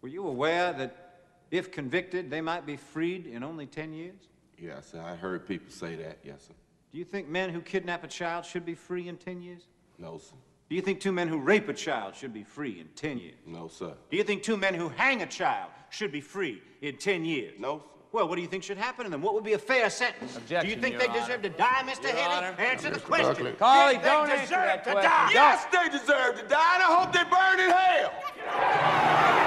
Were you aware that if convicted, they might be freed in only 10 years? Yes, sir. I heard people say that, yes, sir. Do you think men who kidnap a child should be free in 10 years? No, sir. Do you think 2 men who rape a child should be free in 10 years? No, sir. Do you think 2 men who hang a child should be free in 10 years? No, sir. Well, what do you think should happen to them? What would be a fair sentence? Objection, do you think Your they Honor. deserve to die, Mr. Your Haley? Honor. Answer the Mr. question. Buckley. Carly, Did don't they answer deserve that to question. die? Yes, they deserve to die, and I hope they burn in hell.